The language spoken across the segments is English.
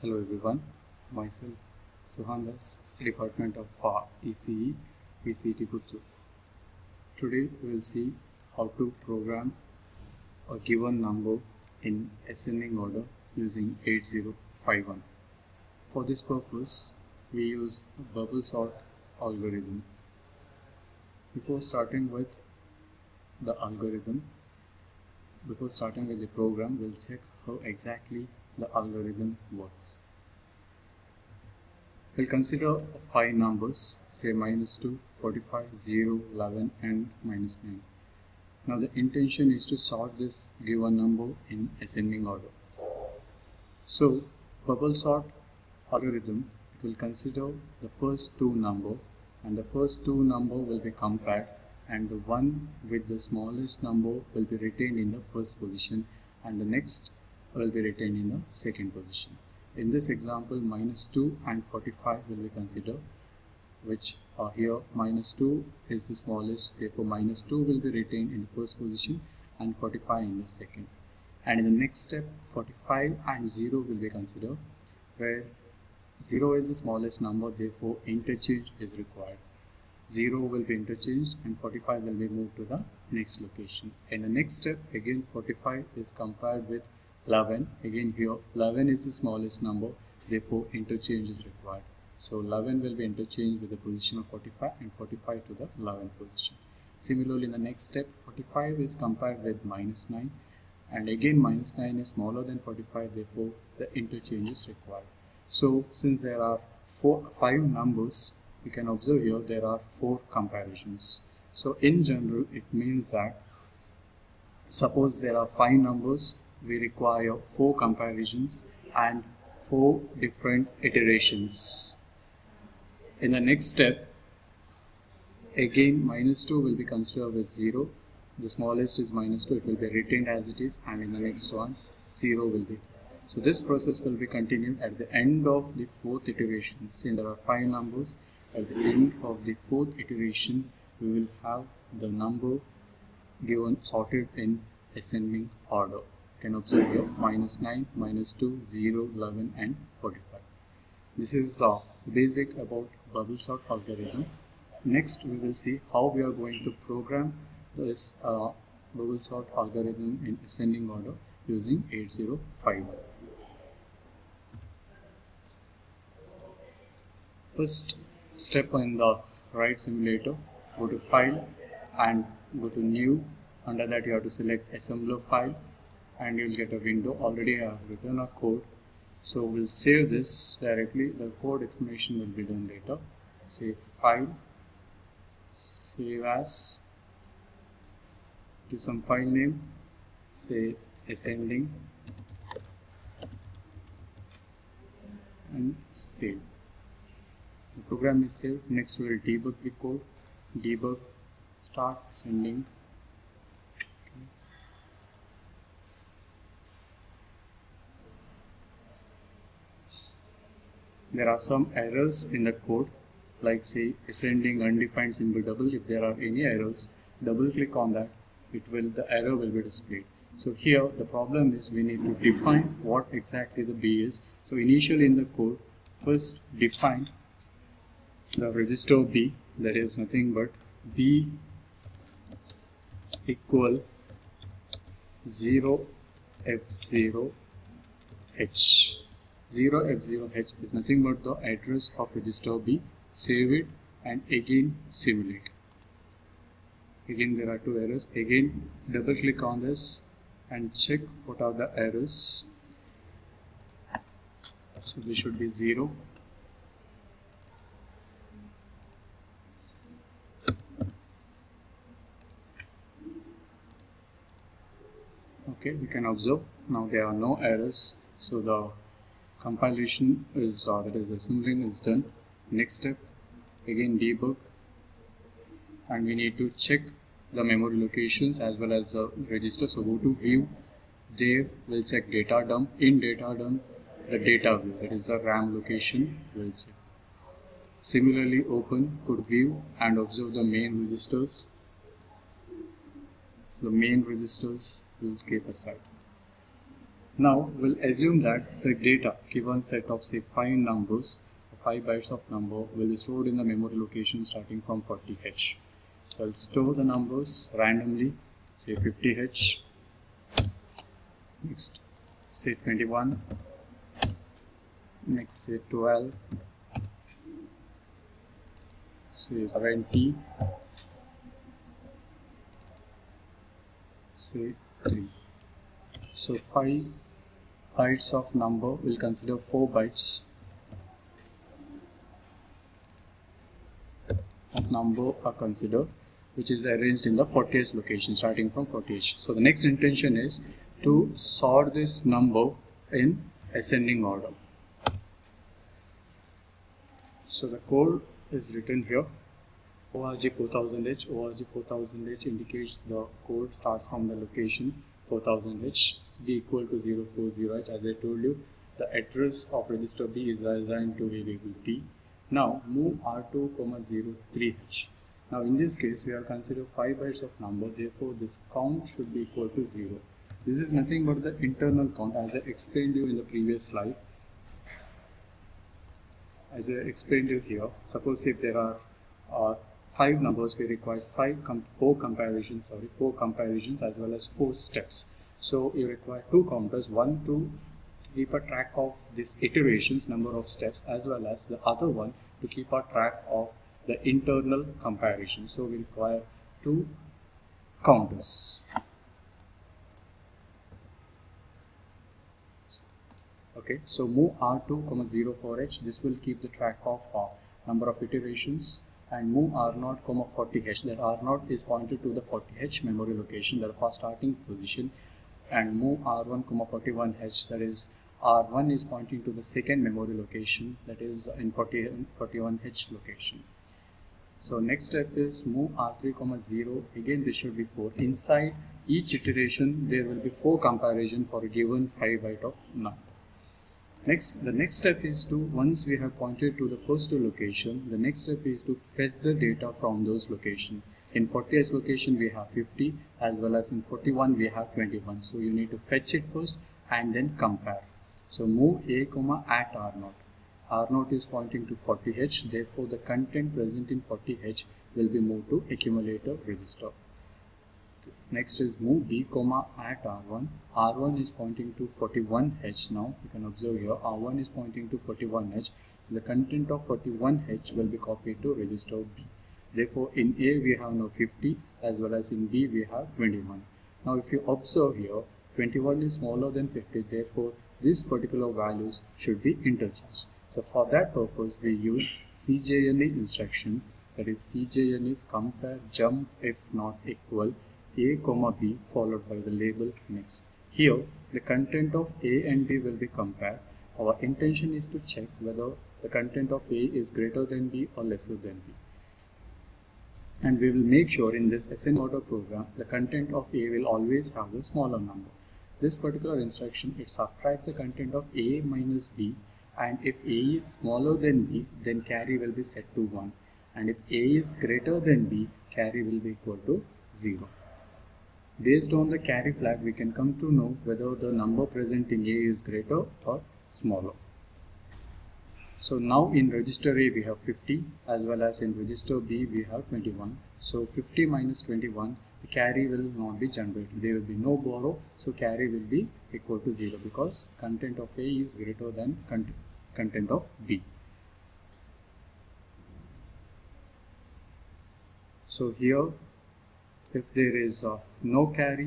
Hello everyone, myself Suhandas, Department of ECE, VCT Puttur. Today we will see how to program a given number in ascending order using 8051. For this purpose, we use a bubble sort algorithm. Before starting with the program, we'll check how exactly the algorithm works. We'll consider 5 numbers, say -2, 45, 0, 11 and -9. Now the intention is to sort this given number in ascending order. So bubble sort algorithm, it will consider the first 2 number, and the first 2 number will be compared, and the one with the smallest number will be retained in the first position and the next will be retained in the second position. In this example, -2 and 45 will be considered, which here -2 is the smallest, therefore -2 will be retained in the first position and 45 in the second. And in the next step, 45 and 0 will be considered, where 0 is the smallest number, therefore interchange is required. 0 will be interchanged and 45 will be moved to the next location. In the next step, again 45 is compared with 11. Again here 11 is the smallest number, therefore interchange is required. So 11 will be interchanged with the position of 45 and 45 to the 11th position. Similarly, in the next step, 45 is compared with -9, and again -9 is smaller than 45, therefore the interchange is required. So since there are 5 numbers, we can observe here there are 4 comparisons. So in general, it means that suppose there are 5 numbers, we require 4 comparisons and 4 different iterations. In the next step, again -2 will be considered with 0. The smallest is -2, it will be retained as it is, and in the next one 0 will be. So this process will be continued at the end of the 4th iteration. Since there are 5 numbers, at the end of the 4th iteration we will have the number given sorted in ascending order. You can observe here -9, -2, 0, 11 and 45. This is basic about bubble sort algorithm. Next we will see how we are going to program this bubble sort algorithm in ascending order using 8051. First step in the right simulator, go to file and go to new. Under that you have to select assembler file and you will get a window. Already I have written a code, so we'll save this directly. The code explanation will be done later. Save file, save as, give some file name, say ascending, and save. The program is saved. Next we will debug the code. Debug, start ascending. There are some errors in the code, like say ascending undefined symbol double. If there are any errors, double click on that, the error will be displayed. So here the problem is we need to define what exactly the B is. So initially in the code, first define the register B, that is nothing but B equal 0F0H. 0F0H is nothing but the address of register B. Save it and again simulate. Again there are 2 errors. Again double click on this and check what are the errors. So this should be 0. Okay, we can observe now there are no errors. So the compilation is that is assembling is done. Next step, again debug, and we need to check the memory locations as well as the register. So go to view, there we'll check data dump. In data dump, the data view, that is the RAM location, we'll check. Similarly open, go to view and observe the main registers. The main registers will keep aside. Now we'll assume that the data given set of say 5 numbers, 5 bytes of number will be stored in the memory location starting from 40H. So I'll store the numbers randomly, say 50H, next say 21, next say 12, say 70, say 3. So 5 bytes of number will consider 4 bytes of number are considered, which is arranged in the 40th location starting from 40H. So the next intention is to sort this number in ascending order. So the code is written here. ORG4000H. ORG4000H indicates the code starts from the location 4000H. B equal to 040H. As I told you, the address of register B is assigned to variable T. Now move R2, 03H. Now in this case we have considered 5 bytes of number, therefore this count should be equal to 0. This is nothing but the internal count, as I explained you in the previous slide. As I explained you here, suppose if there are 5 numbers, we require 4 comparisons as well as 4 steps. So you require 2 counters, one to keep a track of these iterations, number of steps, as well as the other one to keep a track of the internal comparison. So we require 2 counters. Okay, so move R2, 04H. This will keep the track of number of iterations, and move R0, 40H. That R0 is pointed to the 40H memory location, that first starting position, and move R1, 41H. That is R1 is pointing to the second memory location, that is in 41H location. So next step is move R3, 0. Again this should be 4. Inside each iteration there will be 4 comparison for a given 5 byte of number. Next, the next step is to, once we have pointed to the first 2 location, the next step is to fetch the data from those locations. In 40th location we have 50, as well as in 41 we have 21. So you need to fetch it first and then compare. So move A, at R0. R0 is pointing to 40H, therefore the content present in 40H will be moved to accumulator register. Next is move B, at R1. R1 is pointing to 41H. Now you can observe here R1 is pointing to 41H. So the content of 41H will be copied to register B. Therefore in A we have now 50, as well as in B we have 21. Now if you observe here, 21 is smaller than 50, therefore these particular values should be interchanged. So for that purpose we use CJNE instruction, that is CJNE is compare jump if not equal A, B followed by the label next. Here the content of A and B will be compared. Our intention is to check whether the content of A is greater than B or lesser than B. And we will make sure in this ascending order program the content of A will always have a smaller number. This particular instruction, it subtracts the content of A minus B, and if A is smaller than B, then carry will be set to 1, and if A is greater than B, carry will be equal to 0. Based on the carry flag, we can come to know whether the number present in A is greater or smaller. So now in register A we have 50, as well as in register B we have 21. So 50 minus 21, the carry will not be generated. There will be no borrow, so carry will be equal to 0 because content of A is greater than content of B. So here, if there is no carry,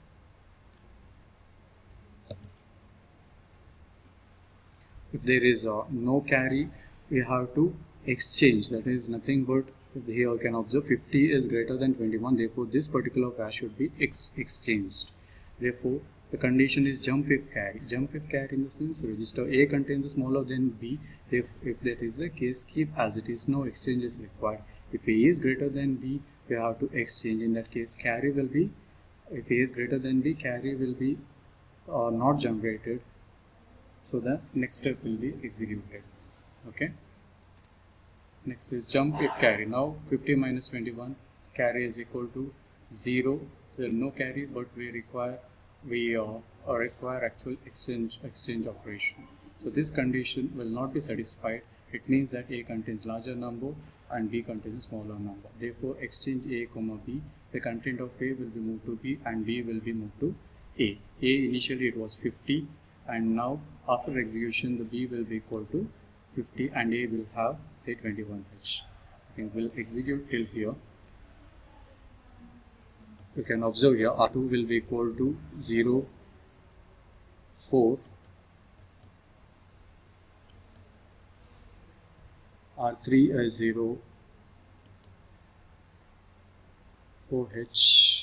we have to exchange. That is nothing but, here you can observe 50 is greater than 21, therefore this particular pair should be exchanged. Therefore the condition is jump if carry. Jump if carry in the sense register A contains smaller than B. If that is the case, keep as it is, no exchange is required. If A is greater than B, we have to exchange. In that case, carry will be, if A is greater than B, carry will be not generated. So the next step will be executed. Okay. Next is jump if carry. Now 50 minus 21, carry is equal to 0. There is no carry, but we require actual exchange operation. So this condition will not be satisfied. It means that A contains larger number and B contains a smaller number. Therefore, exchange A comma B, the content of A will be moved to B and B will be moved to A. Initially it was 50, and now after execution the B will be equal to 50 and A will have say 21H. Okay, we'll execute till here. You can observe here R2 will be equal to 0, 4, R3 is 0, 4H.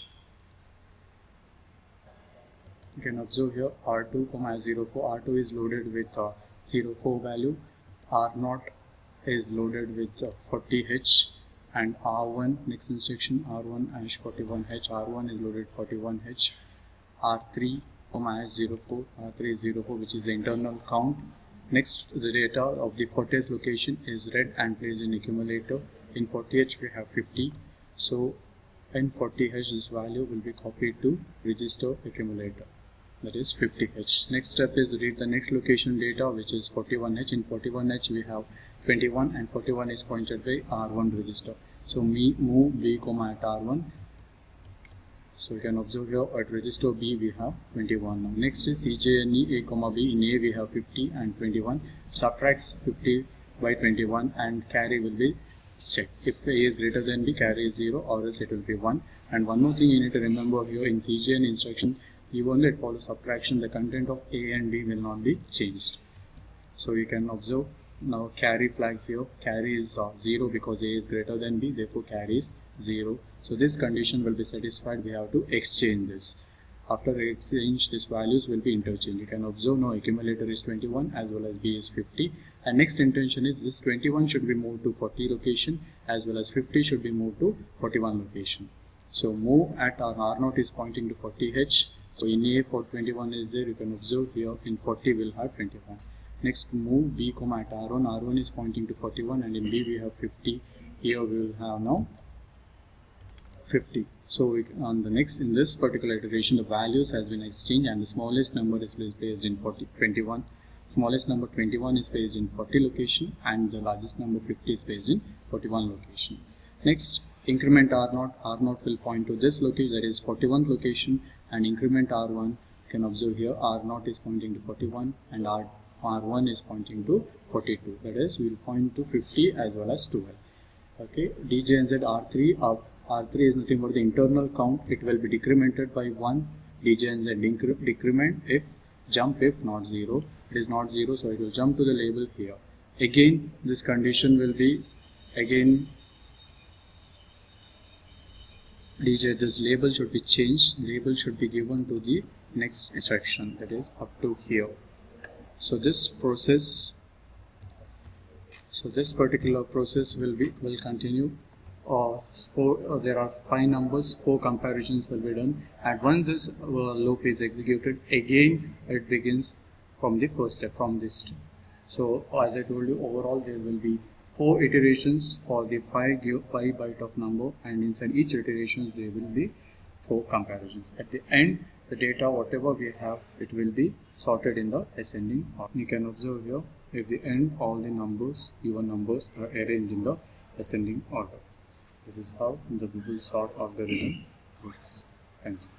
You can observe here R2, 04, R2 is loaded with 04 value, R0 is loaded with 40H, and R1, next instruction R1 hash 41H, R1 is loaded 41H, R3, 04, R3 is 04, which is the internal count. Next, the data of the 40th location is read and placed in accumulator. In 40H we have 50, so in 40H this value will be copied to register accumulator, that is 50H. Next step is read the next location data, which is 41H. In 41H we have 21 and 41 is pointed by R1 register. So move B comma at R1. So you can observe here at register B we have 21 now. Next is CJNE A comma B. In A we have 50 and 21. Subtracts 50 by 21 and carry will be checked. If A is greater than B, carry is 0, or else it will be 1. And one more thing you need to remember here, in CJN instruction, even though it follows subtraction, the content of A and B will not be changed. So you can observe now carry flag here. Carry is 0 because A is greater than B, therefore carry is 0. So this condition will be satisfied. We have to exchange this. After exchange, these values will be interchanged. You can observe now accumulator is 21 as well as B is 50. And next intention is this 21 should be moved to 40 location as well as 50 should be moved to 41 location. So move at our R0 is pointing to 40H. So in A for 21 is there. You can observe here in 40 we'll have 21. Next move B comma at R1. R1 is pointing to 41 and in B we have 50. Here we will have now 50. So on the next, in this particular iteration, the values has been exchanged and the smallest number is placed in 21. Smallest number 21 is placed in 40 location and the largest number 50 is placed in 41 location. Next, increment R0. R0 will point to this location, that is 41th location, and increment R1. You can observe here R0 is pointing to 41 and R1 is pointing to 42. That is, we will point to 50 as well as 12. Okay, DJNZ R3. R3 is nothing but the internal count. It will be decremented by 1. DJNZ decrement if jump if not 0. It is not 0, so it will jump to the label here. Again, this condition will be this label should be changed. Label should be given to the next instruction, that is up to here. So this process, this particular process will continue. There are 5 numbers, 4 comparisons will be done, and once this loop is executed, again it begins from the first step, from this step. So as I told you, overall there will be 4 iterations for the 5 byte of number, and inside each iteration there will be 4 comparisons. At the end, the data whatever we have, it will be sorted in the ascending order. You can observe here, at the end all the numbers, even numbers, are arranged in the ascending order. This is how the Google sort algorithm works. Thank you.